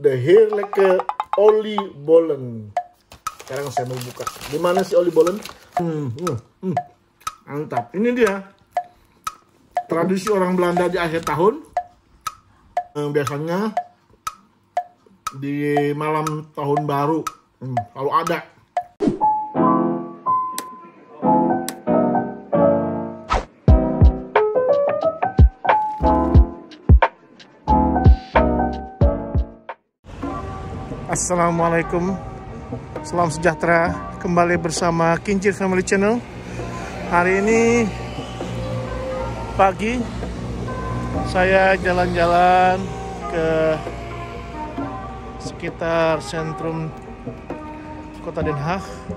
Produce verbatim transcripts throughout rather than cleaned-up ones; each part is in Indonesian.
The Heerlijke Oliebollen. Sekarang saya mau buka. Di mana sih oliebollen? Hmm, hmm, hmm. Mantap. Ini dia. Tradisi orang Belanda di akhir tahun. Biasanya di malam tahun baru. Hmm, kalau ada. Assalamualaikum, salam sejahtera, kembali bersama Kincir Family Channel. Hari ini pagi saya jalan-jalan ke sekitar sentrum kota Den Haag.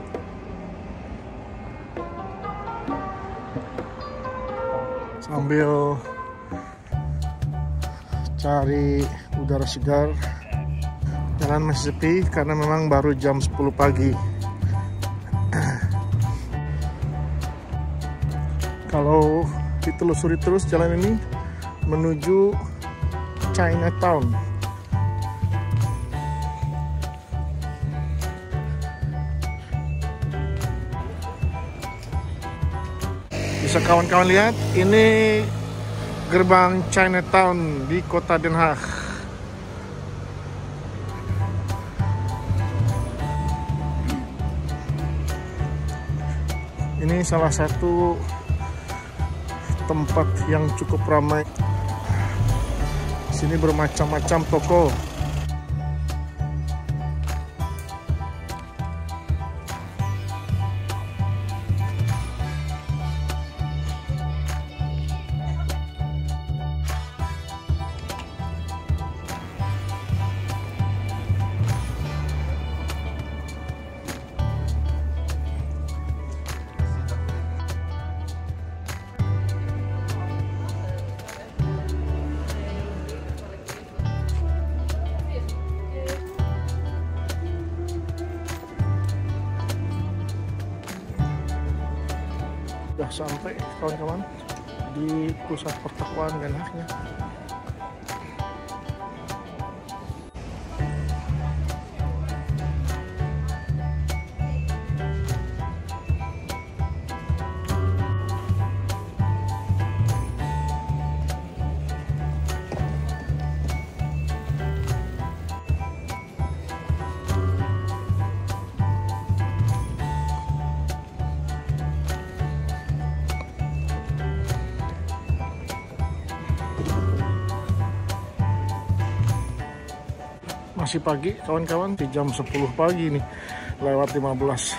Sambil cari udara segar. Jalan masih sepi karena memang baru jam sepuluh pagi. Kalau ditelusuri terus jalan ini menuju Chinatown. Bisa kawan-kawan lihat, ini gerbang Chinatown di kota Den Haag. Ini salah satu tempat yang cukup ramai. Sini bermacam-macam toko. Sudah sampai kawan-kawan di pusat pertokoan Den Haag-nya. Masih pagi kawan-kawan, di jam sepuluh pagi nih, lewat lima belas.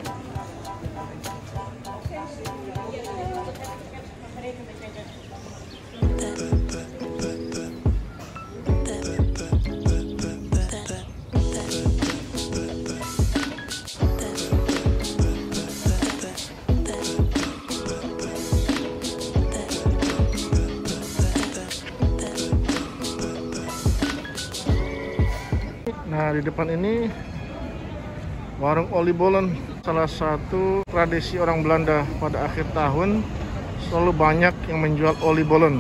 Nah, di depan ini warung oliebollen, salah satu tradisi orang Belanda pada akhir tahun, selalu banyak yang menjual oliebollen.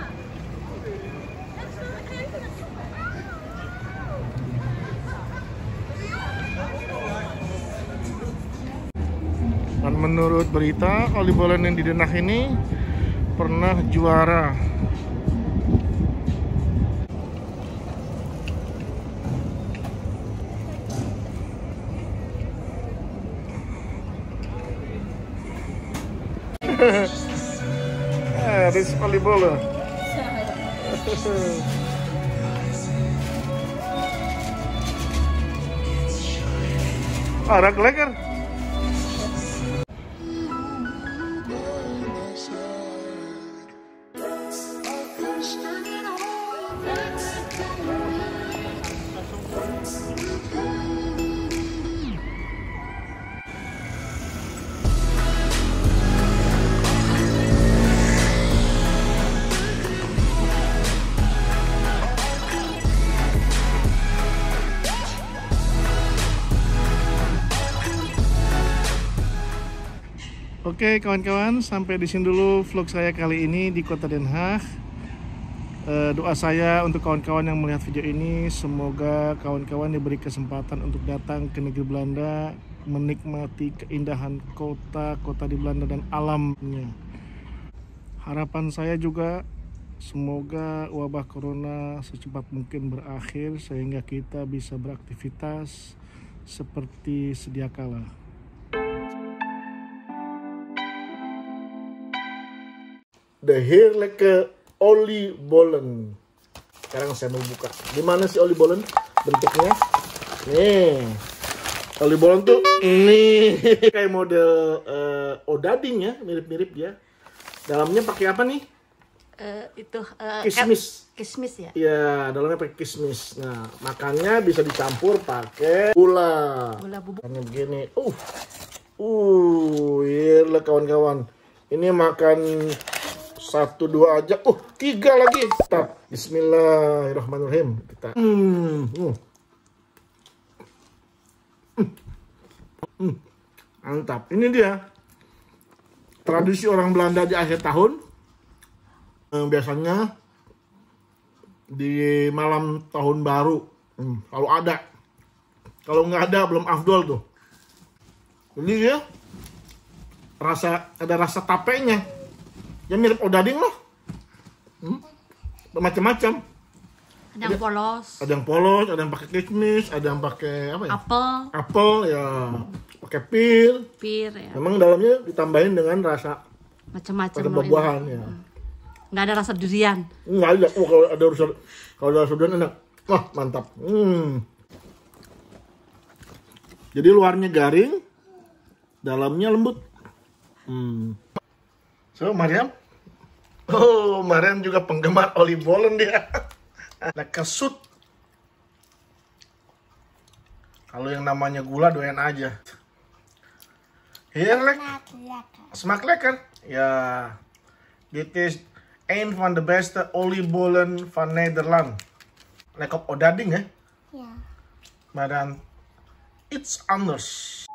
Dan menurut berita, oliebollen yang di Den Haag ini pernah juara. Ah, dit is oliebollen. Ah, ruikt lekker. Oke kawan-kawan, sampai di sini dulu vlog saya kali ini di kota Den Haag. Uh, doa saya untuk kawan-kawan yang melihat video ini, semoga kawan-kawan diberi kesempatan untuk datang ke negeri Belanda, menikmati keindahan kota-kota di Belanda dan alamnya. Harapan saya juga semoga wabah corona secepat mungkin berakhir sehingga kita bisa beraktivitas seperti sedia kala. The heerlijke oliebollen. Sekarang saya mau buka. Gimana sih oliebollen bentuknya? Nih, oliebollen tuh ini kayak model uh, odading ya, mirip-mirip ya. Dalamnya pakai apa nih? Uh, itu uh, kismis. Kismis ya? Iya, dalamnya pakai kismis. Nah, makannya bisa dicampur pakai gula. Gula bubuk. Karena begini. Uh, uh, iya kawan-kawan. Ini makan satu dua aja. Uh, tiga lagi. Stop. Bismillahirrahmanirrahim. Kita. Hmm, hmm. Hmm. Mantap. Ini dia tradisi orang Belanda di akhir tahun. Biasanya di malam tahun baru hmm, kalau ada. Kalau nggak ada belum afdol tuh. Jadi ya rasa ada rasa tapenya. Ya mirip odading loh. Hmm, macam-macam. Ada yang polos. Ada yang polos, ada yang pakai kismis, ada yang pakai apa ya? Apel. Apel ya. Pakai pir. Pir ya. Memang dalamnya ditambahin dengan rasa macam-macam. Ada buah-buahan ya. Nggak ada rasa durian. Nggak ada. Oh, kalau ada rasa kalau ada rasa durian enak. Wah, mantap. Hmm. Jadi luarnya garing, dalamnya lembut. Hmm. So, Mariam. Oh, Mariam juga penggemar oliebollen dia. Lekker zoet. Kalau yang namanya gula doyan aja. Heerlijk. Smaakt lekker. Ja. Dit is een van de beste oliebollen van Nederland. Lekker op odading hè? Ja. Maar dan iets anders.